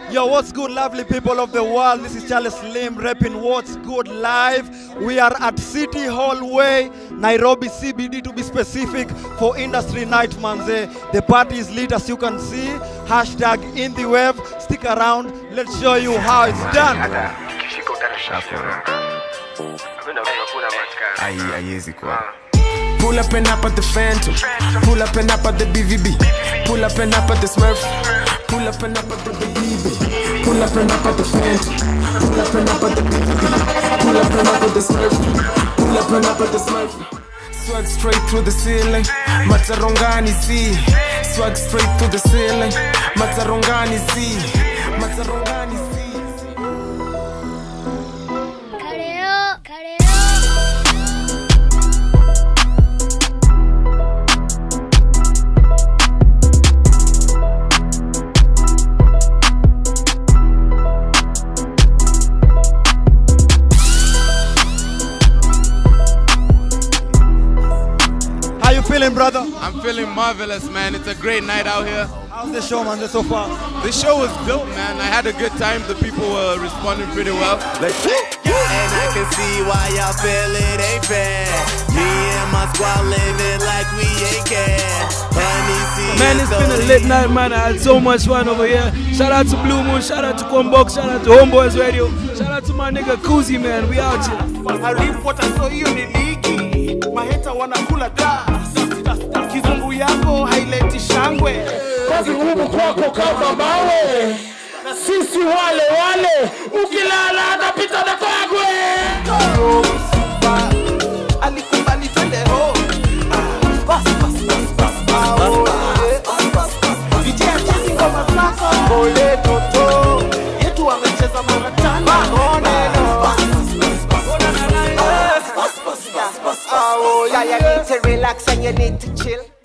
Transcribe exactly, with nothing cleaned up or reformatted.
Yo, what's good, lovely people of the world? This is Charles Slim repping What's Good Live. We are at City Hall Way, Nairobi C B D to be specific, for Industry Night, manze. The party is lit, as you can see. Hashtag in the wave. Stick around. Let's show you how it's done. Pull up and up at the Phantom. Pull up and up at the B V B. Pull up and up at the Smurf. Pull up and up at the B V B. Pull up and up at the Phantom. Pull up and up at the B V B. Pull up and up at the Smurf. Pull up and up at the Smurf. Swag straight through the ceiling. Matarongani Z. Swag straight through the ceiling. Matarongani Z. Matarongani Z. Careo, careo. How you feeling, brother? I'm feeling marvelous, man. It's a great night out here. How's the show, man, so far? The show was dope, man. I had a good time. The people were responding pretty well. Like, and I can see why y'all feel it ain't fair. Me and my squad living like we ain't care. Man, it's been a lit night, man. I had so much fun over here. Shout out to Blue Moon, shout out to Combox, shout out to Homeboys Radio, shout out to my nigga Kuzi, man. We out here. I report I saw you niliki. Maheta wanakula das. Kizungu yako haileti shangwe. Kazi ngumu kwako kama mawe. Na sisi wale wale. Ukilala atapita na kwagwe. Alikubali twende ho. Bas bas bas bas bas. D J achezi ngoma zako. Ole toto. Yetu amecheza mara tano. Bas bas bas bas bas bas bas bas. Oh, yeah, you need to relax and you need to chill.